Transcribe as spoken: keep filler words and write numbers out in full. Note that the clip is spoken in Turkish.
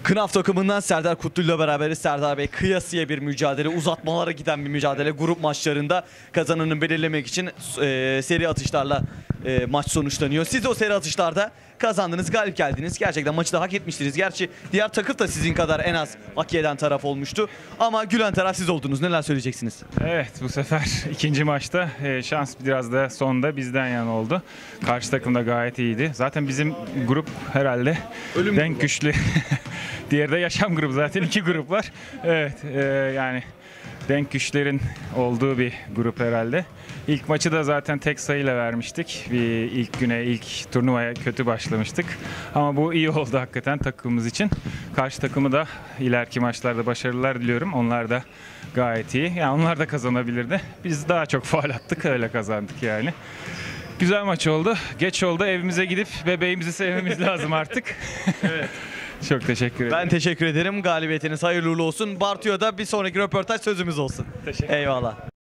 Kınaf takımından Serdar Kutlu'yla beraberiz. Serdar Bey, kıyasıya bir mücadele, uzatmalara giden bir mücadele. Grup maçlarında kazananı belirlemek için e, seri atışlarla e, maç sonuçlanıyor. Siz de o seri atışlarda kazandınız, galip geldiniz. Gerçekten maçı da hak etmiştiniz. Gerçi diğer takım da sizin kadar en az hak eden taraf olmuştu. Ama gülen taraf siz oldunuz. Neler söyleyeceksiniz? Evet, bu sefer ikinci maçta e, şans biraz da sonda bizden yana oldu. Karşı takım da gayet iyiydi. Zaten bizim grup herhalde Ölüm denk grubu. güçlü. Diğeri de yaşam grubu, zaten iki grup var. Evet, e, yani denk güçlerin olduğu bir grup herhalde. İlk maçı da zaten tek sayıyla vermiştik. Bir ilk güne, ilk turnuvaya kötü başlamıştık. Ama bu iyi oldu hakikaten takımımız için. Karşı takımı da ileriki maçlarda başarılar diliyorum. Onlar da gayet iyi. Yani onlar da kazanabilirdi. Biz daha çok faul attık, öyle kazandık yani. Güzel maç oldu. Geç oldu. Evimize gidip bebeğimizi sevmemiz lazım artık. Evet. Çok teşekkür ederim. Ben teşekkür ederim. Galibiyetiniz hayırlı uğurlu olsun. Bartu'ya da bir sonraki röportaj sözümüz olsun. Teşekkür Eyvallah.